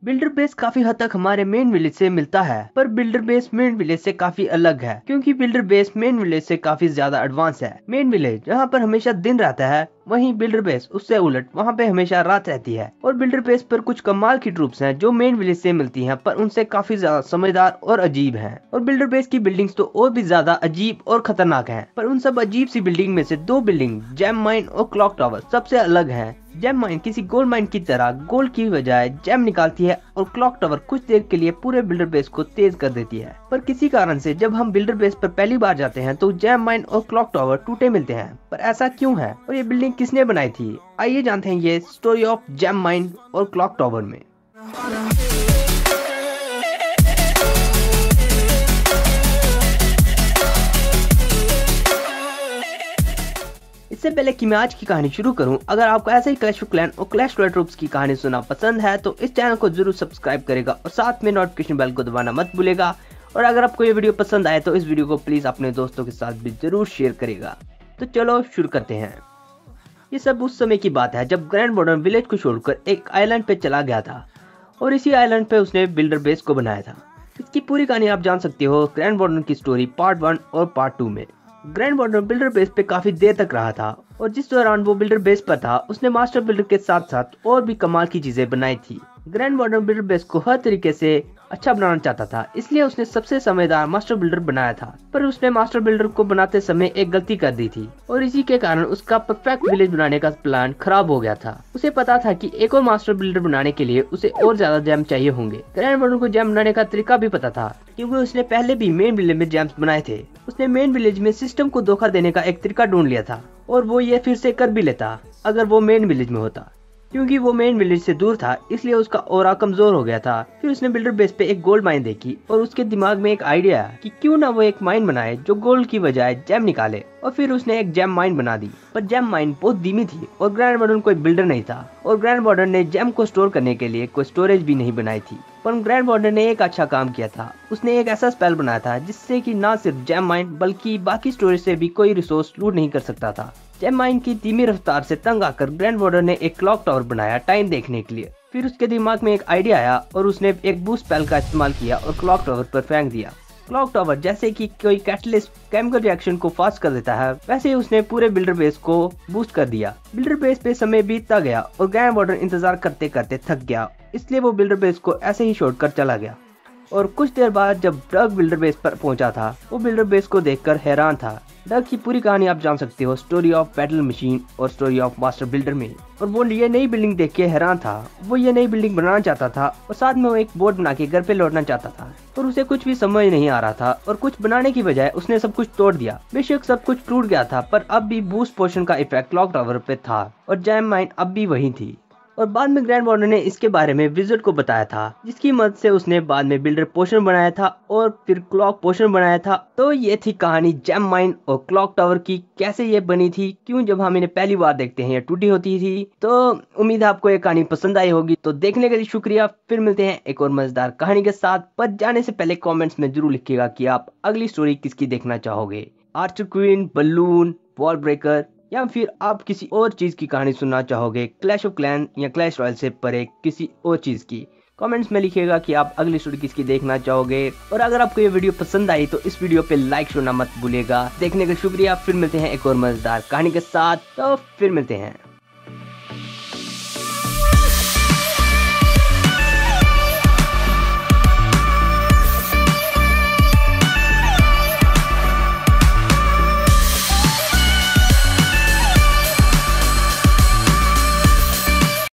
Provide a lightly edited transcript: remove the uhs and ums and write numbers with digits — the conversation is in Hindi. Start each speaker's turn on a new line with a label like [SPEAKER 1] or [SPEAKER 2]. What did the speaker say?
[SPEAKER 1] बिल्डर बेस काफी हद तक हमारे मेन विलेज से मिलता है, पर बिल्डर बेस मेन विलेज से काफी अलग है, क्योंकि बिल्डर बेस मेन विलेज से काफी ज्यादा एडवांस है। मेन विलेज जहाँ पर हमेशा दिन रहता है, वहीं बिल्डर बेस उससे उलट वहाँ पे हमेशा रात रहती है। और बिल्डर बेस पर कुछ कमाल की ट्रूप्स हैं जो मेन विलेज से मिलती हैं, पर उनसे काफी ज्यादा समझदार और अजीब हैं। और बिल्डर बेस की बिल्डिंग्स तो और भी ज्यादा अजीब और खतरनाक हैं, पर उन सब अजीब सी बिल्डिंग में से दो बिल्डिंग जेम माइन और क्लॉक टावर सबसे अलग हैं। जेम माइन किसी गोल्ड माइन की तरह गोल्ड की बजाय जेम निकालती है, और क्लॉक टावर कुछ देर के लिए पूरे बिल्डर बेस को तेज कर देती है। पर किसी कारण से जब हम बिल्डर बेस पर पहली बार जाते हैं तो जेम माइन और क्लॉक टावर टूटे मिलते हैं। पर ऐसा क्यों है और ये बिल्डिंग किसने बनाई थी? आइए जानते हैं ये स्टोरी ऑफ जेम माइन और क्लॉक टावर में। इससे पहले कि मैं आज की कहानी शुरू करूं, अगर आपको ऐसे ही क्लैश ऑफ क्लैन और क्लैश रॉयल ट्रूप्स की कहानी सुनना पसंद है तो इस चैनल को जरूर सब्सक्राइब करेगा और साथ में नोटिफिकेशन बेल को दबाना मत भूलेगा। और अगर आपको ये वीडियो पसंद आए तो इस वीडियो को प्लीज अपने दोस्तों के साथ भी जरूर शेयर करेगा। तो चलो शुरू करते हैं। ये सब उस समय की बात है जब ग्रैंड वार्डन विलेज को छोड़कर एक आइलैंड पे चला गया था, और इसी आइलैंड पे उसने बिल्डर बेस को बनाया था। इसकी पूरी कहानी आप जान सकते हो ग्रैंड वार्डन की स्टोरी पार्ट 1 और पार्ट 2 में। ग्रैंड वार्डन बिल्डर बेस पे काफी देर तक रहा था, और जिस दौरान वो बिल्डर बेस पर था उसने मास्टर बिल्डर के साथ साथ और भी कमाल की चीजें बनाई थी। ग्रैंड वार्डन बिल्डर बेस को हर तरीके से अच्छा बनाना चाहता था, इसलिए उसने सबसे समझदार मास्टर बिल्डर बनाया था। पर उसने मास्टर बिल्डर को बनाते समय एक गलती कर दी थी, और इसी के कारण उसका परफेक्ट विलेज बनाने का प्लान खराब हो गया था। उसे पता था कि एक और मास्टर बिल्डर बनाने के लिए उसे और ज्यादा जैम चाहिए होंगे। ग्रैंड वार्डन को जैम बनाने का तरीका भी पता था, क्योंकि उसने पहले भी मेन विलेज में जैम्स बनाए थे। उसने मेन विलेज में सिस्टम को धोखा देने का एक तरीका ढूंढ लिया था, और वो ये फिर से कर भी लेता अगर वो मेन विलेज में होता। क्योंकि वो मेन विलेज से दूर था इसलिए उसका ऑरा कमजोर हो गया था। फिर उसने बिल्डर बेस पे एक गोल्ड माइन देखी, और उसके दिमाग में एक आइडिया आया कि क्यों ना वो एक माइन बनाए जो गोल्ड की बजाय जेम निकाले। और फिर उसने एक जेम माइन बना दी, पर जेम माइन बहुत धीमी थी और ग्रैंड वार्डन कोई बिल्डर नहीं था, और ग्रैंड वार्डन ने जेम को स्टोर करने के लिए कोई स्टोरेज भी नहीं बनाई थी। पर ग्रैंड वार्डन ने एक अच्छा काम किया था, उसने एक ऐसा स्पेल बनाया था जिससे कि ना सिर्फ जेम माइन बल्कि बाकी स्टोरेज से भी कोई रिसोर्स लूट नहीं कर सकता था। जेम माइन की धीमी रफ्तार से तंग आकर ग्रैंड वार्डन ने एक क्लॉक टावर बनाया टाइम देखने के लिए। फिर उसके दिमाग में एक आइडिया आया और उसने एक बूस्ट स्पेल का इस्तेमाल किया और क्लॉक टावर पर फेंक दिया। क्लॉक टावर जैसे कि कोई कैटलिस्ट केमिकल रिएक्शन को फास्ट कर देता है, वैसे ही उसने पूरे बिल्डर बेस को बूस्ट कर दिया। बिल्डर बेस पे समय बीतता गया और ग्रैंड वार्डन इंतजार करते करते थक गया, इसलिए वो बिल्डर बेस को ऐसे ही छोड़कर चला गया। और कुछ देर बाद जब डग बिल्डर बेस पर पहुंचा था, वो बिल्डर बेस को देखकर हैरान था। डग की पूरी कहानी आप जान सकते हो स्टोरी ऑफ बैटल मशीन और स्टोरी ऑफ मास्टर बिल्डर में। और वो ये नई बिल्डिंग देख के हैरान था। वो ये नई बिल्डिंग बनाना चाहता था और साथ में वो एक बोट बना के घर पे लौटना चाहता था, और उसे कुछ भी समझ नहीं आ रहा था, और कुछ बनाने की बजाय उसने सब कुछ तोड़ दिया। बेशक सब कुछ टूट गया था, पर अब भी बूस्ट पोशन का इफेक्ट क्लॉक टावर पे था, और जेम माइन अब भी वही थी। और बाद में ग्रैंड वार्डन ने इसके बारे में विजिट को बताया था, जिसकी मदद से उसने बाद में बिल्डर पोशन बनाया था और फिर क्लॉक पोशन बनाया था। तो ये थी कहानी जेम माइन और क्लॉक टावर की, कैसे ये बनी थी, क्यों जब हम इन्हें पहली बार देखते हैं ये टूटी होती थी। तो उम्मीद है आपको ये कहानी पसंद आई होगी। तो देखने के लिए शुक्रिया, फिर मिलते हैं एक और मजेदार कहानी के साथ। पर जाने से पहले कॉमेंट्स में जरूर लिखिएगा कि आप अगली स्टोरी किसकी देखना चाहोगे, archer queen, balloon, wall breaker, या फिर आप किसी और चीज की कहानी सुनना चाहोगे, क्लैश ऑफ क्लैन या क्लैश रॉयल से परे किसी और चीज की। कमेंट्स में लिखिएगा कि आप अगली स्टोरी किसकी देखना चाहोगे। और अगर आपको ये वीडियो पसंद आई तो इस वीडियो पे लाइक करना मत भूलिएगा। देखने का शुक्रिया, फिर मिलते हैं एक और मजेदार कहानी के साथ। तो फिर मिलते हैं।